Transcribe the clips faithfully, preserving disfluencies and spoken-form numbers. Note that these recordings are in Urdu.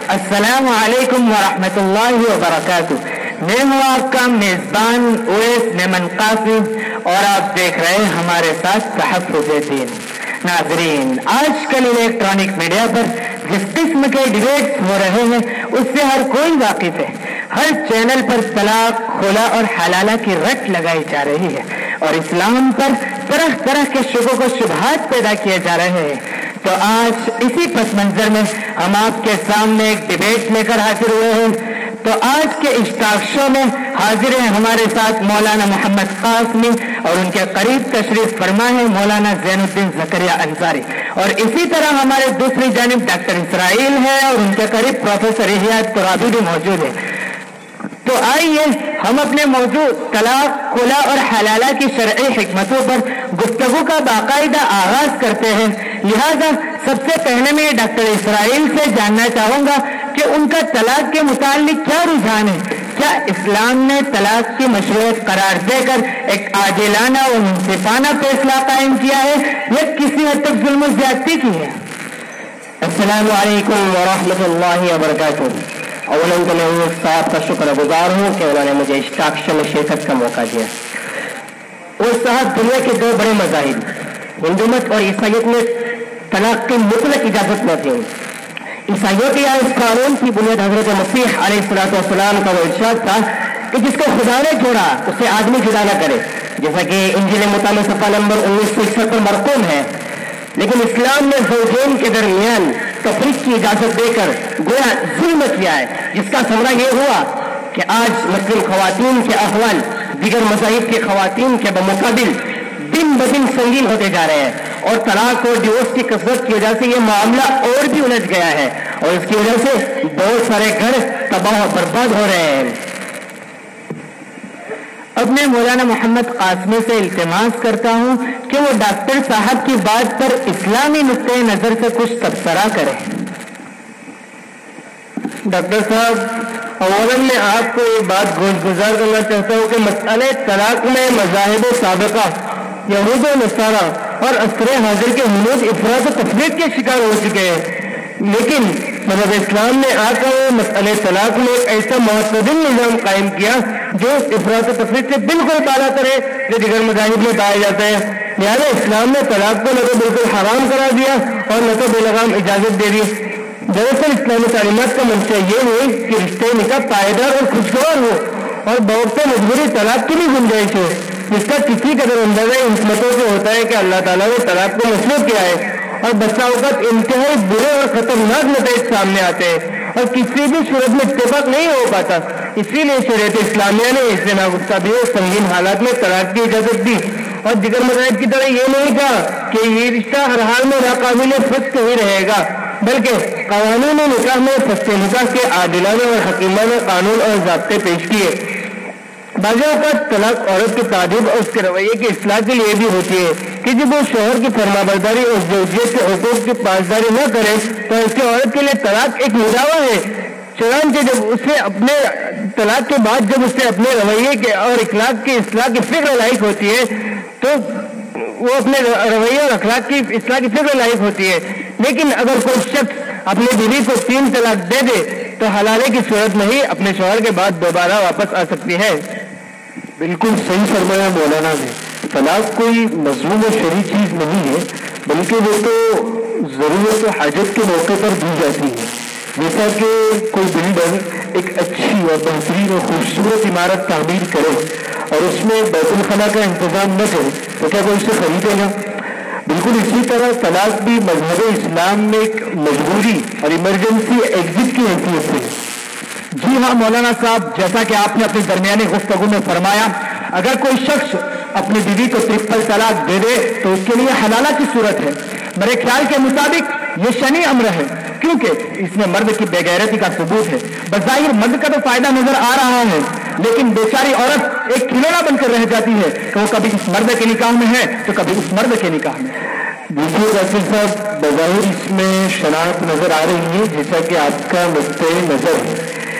السلام علیکم ورحمۃ اللہ وبرکاتہ. میں ہوں آپ کا میزبان اویس میمن قاسم اور آپ دیکھ رہے ہیں ہمارے ساتھ تحفظ دین. ناظرین، آج کل الیکٹرانک میڈیا پر جس قسم کے ڈیبیٹس ہو رہے ہیں اس سے ہر کوئی واقف ہے. ہر چینل پر طلاق، خلا اور حلالہ کی رٹ لگائی جا رہی ہے اور اسلام پر طرح طرح کے شکوک و شبہات پیدا کیے جا رہے ہیں. تو آج اسی پس منظر میں ہم آپ کے سامنے ایک ڈیبیٹ لے کر حاضر ہوئے ہیں. تو آج کے اس ٹاک شو میں حاضر ہیں ہمارے ساتھ مولانا محمد قاسمی اور ان کے قریب تشریف فرما ہے مولانا زین الدین زکریا انصاری، اور اسی طرح ہمارے دوسری جانب ڈاکٹر اسرائیل ہے اور ان کے قریب پروفیسر احیاط قرابی بھی موجود ہے. تو آئیے ہم اپنے موضوع طلاق، خلا اور حلالہ کی شرعی حکمتوں پر گفتگو کا باقاعدہ آغاز کرتے ہیں. لہذا سب سے پہلے میں ڈاکٹر اسرائیل سے جاننا چاہوں گا کہ ان کا طلاق کے متعلق کیا رجحان ہے. کیا اسلام نے طلاق کی مشروعیت قرار دے کر ایک عادلانہ و منصفانہ فیصلہ قائم کیا ہے یا کسی حد تک ظلم و زیادتی کی ہے؟ السلام علیکم ورحمۃ اللہ وبرکاتہ. اولاً تو میں اس صاحب کا شکر گزار ہوں کہ انہوں نے مجھے اس ٹاک شو میں شرکت کا موقع دیا. وہ صاحب دنیا کے دو بڑے مذاہب ہندو مت اور عیسائیت میں طلاق کی مطلق اجازت نہ تھی. عیسائیت یا اس قانون کی بنیاد حضرت مسیح علیہ الصلوۃ والسلام کا وہ ارشاد تھا کہ جس کو خدا نے جوڑا اسے آدمی جدا نہ کرے، جیسا کہ انجیل مطالعہ صفحہ نمبر انیس سو اکسٹھ پر مرقوم ہے. لیکن اسلام نے زوجین کے درمیان تفریق کی اجازت دے کر گویا ظلم کیا ہے، جس کا ثمرہ یہ ہوا کہ آج مسلم خواتین کے احوال دیگر مذاہب کے خواتین کے بمقابل دن بدن سنگین ہوتے جا رہے ہیں، اور طلاق اور ڈیورس کی کثرت کی وجہ سے یہ معاملہ اور بھی الجھ گیا ہے اور اس کی وجہ سے بہت سارے گھر تباہ و برباد ہو رہے ہیں. اب میں مولانا محمد قاسمی سے التماس کرتا ہوں کہ وہ ڈاکٹر صاحب کی بات پر اسلامی نقطۂ نظر سے کچھ تبصرہ کریں. ڈاکٹر صاحب، اولاً میں آپ کو یہ بات گوش گزار کرنا چاہتا ہوں کہ مسئلہ طلاق میں مذاہب سابقہ یہود و نصارہ اور عصر حاضر کے ہنوز افراط و تفریق کے شکار ہو چکے ہیں، لیکن مذہب اسلام نے آ کر مسئلہ طلاق میں ایک ایسا معتدل نظام قائم کیا جو افراط و تفریق سے بالکل بالا کرے جو دیگر مذاہب میں پایا جاتا ہے. لہٰذا اسلام نے طلاق کو نہ تو بالکل حرام کرا دیا اور نہ تو بے لگام اجازت دے دی. دراصل اسلامی تعلیمات کا منشا یہ ہے کہ رشتے نکاح پائیدار اور خوشگوار ہو اور بوقت مجبوری طلاق کی بھی گنجائش ہے، جس کا کسی قدر اندازہ حکمتوں سے ہوتا ہے کہ اللہ تعالیٰ نے طلاق کو مشروع کیا ہے اور بسا اوقات انتہائی برے اور خطرناک نتائج سامنے آتے ہیں اور کسی بھی صورت میں اتفاق نہیں ہو پاتا. اسی لیے شریعت اسلامیہ نے اس سے ناگفتہ بھی سنگین حالات میں طلاق کی اجازت دی اور دیگر مذاہب کی طرح یہ نہیں کہا کہ یہ رشتہ ہر حال میں ناقابل فسخ ہی رہے گا، بلکہ قوانین نکاح میں فسخ نکاح کے عادلانہ اور حکیمانہ قانون اور ضابطے پیش کیے. بعض اوقات طلاق عورت کے تعدد اور اس کے رویے کی اصلاح کے لیے بھی ہوتی ہے کہ جب وہ شوہر کی فرمانبرداری اور زوجیت کے حقوق کی پاسداری نہ کرے تو ایسی عورت کے لیے طلاق ایک مداوع ہے. چنانچہ جب اسے اپنے طلاق کے بعد جب اسے اپنے رویے کے اور اخلاق کی اصلاح کی فکر لاحق ہوتی ہے تو وہ اپنے رویے اور اخلاق کی اصلاح کی فکر لاحق ہوتی ہے. لیکن اگر کوئی شخص اپنی بیوی کو تین طلاق دے دے تو حلالے کی صورت میں ہی اپنے شوہر کے بعد دوبارہ واپس آ سکتی ہے. بالکل صحیح فرمایا مولانا نے. طلاق کوئی مظلوم و شرعی چیز نہیں ہے، بلکہ وہ تو ضرورت و حاجت کے موقع پر دی جاتی ہے. جیسا کہ کوئی بلڈر ایک اچھی اور بہترین اور خوبصورت عمارت تعمیر کرے اور اس میں بیت الخلاء کا انتظام نہ کرے تو کیا کوئی اسے خریدے گا؟ بالکل اسی طرح طلاق بھی مذہب اسلام میں ایک مجبوری اور ایمرجنسی ایگزٹ کی حیثیت ہے. جی ہاں مولانا صاحب، جیسا کہ آپ نے اپنی درمیانی گفتگو میں فرمایا، اگر کوئی شخص اپنی بیوی کو ٹرپل طلاق دے دے تو اس کے لیے حلالہ کی صورت ہے. میرے خیال کے مطابق یہ شنی امر ہے کیونکہ اس میں مرد کی بے غیرتی کا ثبوت ہے. بظاہر مرد کا تو فائدہ نظر آ رہا ہے لیکن بیچاری عورت ایک کھلونا بن کر رہ جاتی ہے کہ وہ کبھی اس مرد کے نکاح میں ہے تو کبھی اس مرد کے نکاح میں. دیکھیے ڈاکٹر صاحب، بظاہر اس میں شناخت نظر آ رہی ہے جیسا کہ آپ کا نقطۂ نظر ہے،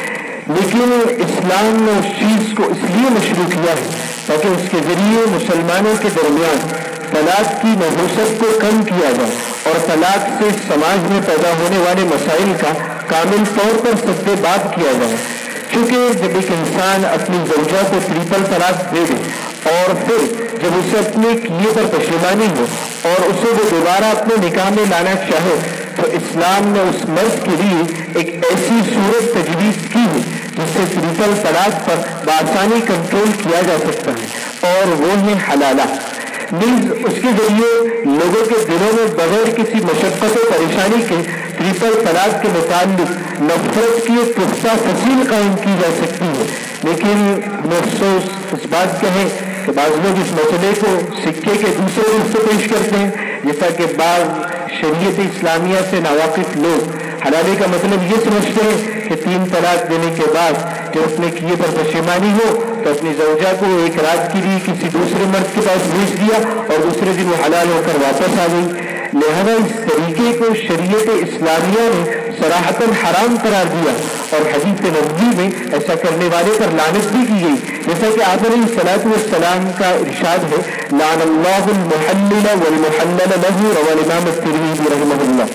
لیکن اسلام نے اس چیز کو اس لیے مشروع کیا ہے تاکہ اس کے ذریعے مسلمانوں کے درمیان طلاق کی نحوست کو کم کیا جائے اور طلاق سے سماج میں پیدا ہونے والے مسائل کا کامل طور پر سد باب کیا جائے، چونکہ جب ایک انسان اپنی زوجہ کو ٹریپل طلاق دے دے اور پھر جب اسے اپنے کیے پر پشیمانی ہو اور اسے وہ دوبارہ اپنے نکاح میں لانا چاہے تو اسلام نے اس مرد کے لیے ایک ایسی صورت تجویز کی ہے جس سے ٹریپل طلاق پر بآسانی کنٹرول کیا جا سکتا ہے، اور وہ ہے حلالہ، نیز اس کے ذریعے لوگوں کے دلوں میں بغیر کسی مشقت و پریشانی کے ٹریپل طلاق کے متعلق نفرت کی ایک پختہ فصیل قائم کی جا سکتی ہے۔ لیکن افسوس اس بات کا ہے کہ بعض لوگ اس مسئلے کو سکے کے دوسرے رخ سے پیش کرتے ہیں، جیسا کہ بعض شریعت اسلامیہ سے ناواقف لوگ حلالے کا مطلب یہ سمجھتے ہیں کہ تین طلاق دینے کے بعد جب اپنے کیے پر پشیمانی ہو تو اپنی زوجہ کو ایک رات کے لیے کسی دوسرے مرد کے پاس بھیج دیا اور دوسرے دن وہ حلال ہو کر واپس آ گئی۔ لہذا اس طریقے کو شریعت اسلامیہ نے صراحتاً حرام قرار دیا اور حدیث نبوی میں ایسا کرنے والے پر لعنت بھی کی گئی، جیسا کہ آپ علیہ الصلوٰۃ والسلام کا ارشاد ہے، لعن اللہ المحلل والمحلل له، رواه الامام الترمذی رحمہ اللہ۔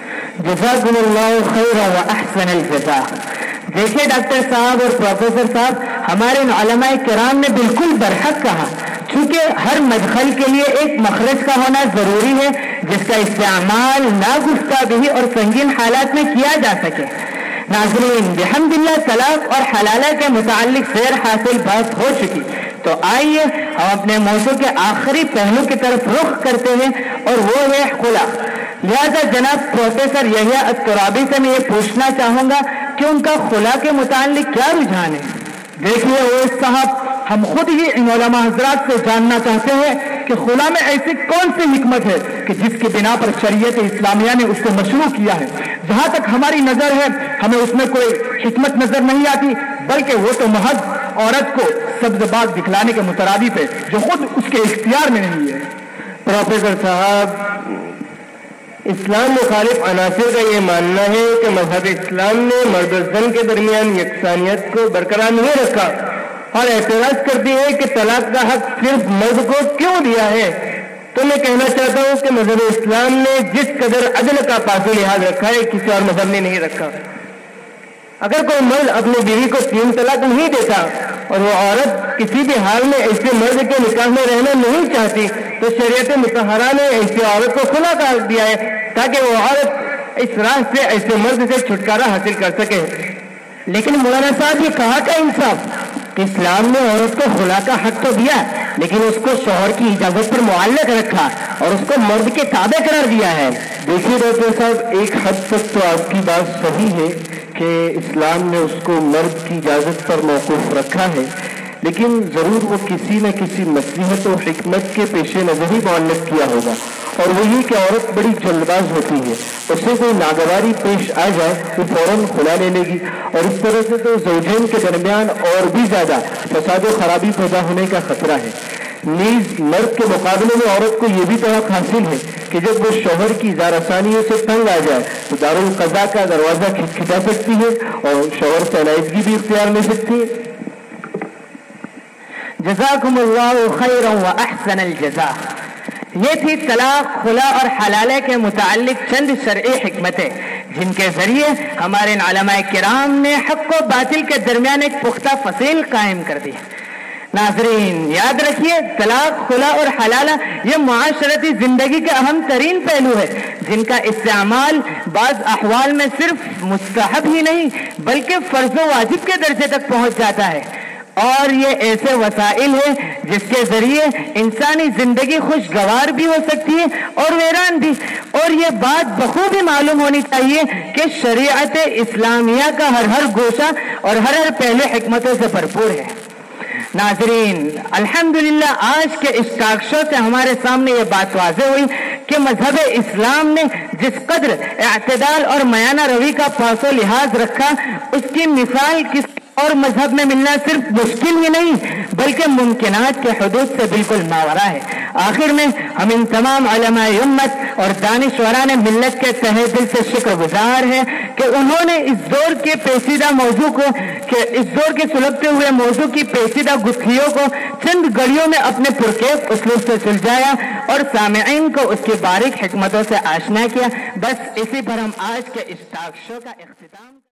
جزاکم اللہ خیر و احسن الجزاء۔ دیکھیے ڈاکٹر صاحب اور پروفیسر صاحب، ہمارے علماء کرام نے بالکل برحق کہا، چونکہ ہر مدخل کے لیے ایک مخرج کا ہونا ضروری ہے جس کا استعمال ناگفتہ بھی اور سنگین حالات میں کیا جا سکے۔ ناظرین، بحمداللہ طلاق اور حلالہ کے متعلق خیر حاصل بات ہو چکی، تو آئیے ہم اپنے موضوع کے آخری پہلو کی طرف رخ کرتے ہیں اور وہ ہے خلا۔ لہذا جناب پروفیسر یحییٰ الترابی سے میں یہ پوچھنا چاہوں گا کہ ان کا خلا کے متعلق کیا رجحان ہے؟ دیکھیے اویس صاحب، ہم خود ہی ان علماء حضرات سے جاننا چاہتے ہیں کہ خلا میں ایسی کون سی حکمت ہے کہ جس کی بنا پر شریعت اسلامیہ نے اس کو مشروع کیا ہے۔ جہاں تک ہماری نظر ہے ہمیں اس میں کوئی حکمت نظر نہیں آتی، بلکہ وہ تو محض عورت کو سبز باغ دکھلانے کے مترادف ہے جو خود اس کے اختیار میں نہیں ہے۔ پروفیسر صاحب، اسلام مخالف عناصر کا یہ ماننا ہے کہ مذہب اسلام نے مرد و زن کے درمیان یکسانیت کو برقرار نہیں رکھا اور اعتراض کرتی ہے کہ طلاق کا حق صرف مرد کو کیوں دیا ہے۔ تو میں کہنا چاہتا ہوں کہ مذہب اسلام نے جس قدر عدل کا پاس لحاظ رکھا ہے کسی اور مذہب نے نہیں رکھا۔ اگر کوئی مرد اپنی بیوی کو تین طلاق نہیں دیتا اور وہ عورت کسی بھی حال میں ایسے مرد کے نکاح میں رہنا نہیں چاہتی تو شریعت مطہرہ نے ایسی عورت کو خلا کر دیا ہے تاکہ وہ عورت اس راہ سے ایسے مرد سے چھٹکارا حاصل کر سکے۔ لیکن مولانا صاحب، یہ کہا کا انصاف، اسلام نے عورت کو خلا کا حق تو دیا لیکن اس کو شوہر کی اجازت پر معلق رکھا اور اس کو مرد کے تابع قرار دیا ہے۔ دیکھیے ڈاکٹر صاحب، ایک حد تک تو آپ کی بات صحیح ہے کہ اسلام نے اس کو مرد کی اجازت پر موقوف رکھا ہے، لیکن ضرور وہ کسی نہ کسی مصلحت و حکمت کے پیش نظر ہی معلق کیا ہوگا، اور وہ یہ کہ عورت بڑی جلد باز ہوتی ہے، اسے کوئی ناگواری پیش آ جائے وہ فوراً خلا لے لے گی، اور اس طرح سے تو زوجین کے درمیان اور بھی زیادہ فساد و خرابی پیدا ہونے کا خطرہ ہے۔ نیز مرد کے مقابلے میں عورت کو یہ بھی توقع حاصل ہے کہ جب وہ شوہر کی اظہار آسانیوں سے تنگ آ جائے تو دارالقضا کا دروازہ کھٹکھٹا سکتی ہے اور شوہر سے علیحدگی بھی اختیار لے سکتی ہے۔ جزاکم اللہ خیرا و احسن الجزاء۔ یہ تھی طلاق، خلا اور حلالے کے متعلق چند شرعی حکمتیں جن کے ذریعے ہمارے علماء کرام نے حق و باطل کے درمیان ایک پختہ فصیل قائم کر دی۔ ناظرین، یاد رکھیے، طلاق، خلا اور حلالہ یہ معاشرتی زندگی کے اہم ترین پہلو ہے جن کا استعمال بعض احوال میں صرف مستحب ہی نہیں بلکہ فرض و واجب کے درجے تک پہنچ جاتا ہے، اور یہ ایسے وسائل ہیں جس کے ذریعے انسانی زندگی خوشگوار بھی ہو سکتی ہے اور ویران بھی، اور یہ بات بخوبی معلوم ہونی چاہیے کہ شریعت اسلامیہ کا ہر ہر گوشہ اور ہر ہر پہلو حکمتوں سے بھرپور ہے۔ ناظرین، الحمدللہ آج کے اس ٹاک شو سے ہمارے سامنے یہ بات واضح ہوئی کہ مذہب اسلام نے جس قدر اعتدال اور میانہ روی کا پاس و لحاظ رکھا، اس کی مثال کس اور مذہب میں ملنا صرف مشکل ہی نہیں بلکہ ممکنات کے حدود سے بالکل ماورا ہے۔ آخر میں ہم ان تمام علماء امت اور دانشوران ملت کے تہہ دل سے شکر گزار ہیں کہ انہوں نے اس دور کے پیچیدہ موضوع کو کہ اس دور کے سلگتے ہوئے موضوع کی پیچیدہ گتھیوں کو چند گھڑیوں میں اپنے پرکیف اسلوب سے سلجھایا اور سامعین کو اس کی باریک حکمتوں سے آشنا کیا۔ بس اسی پر ہم آج کے اس ٹاک شو کا اختتام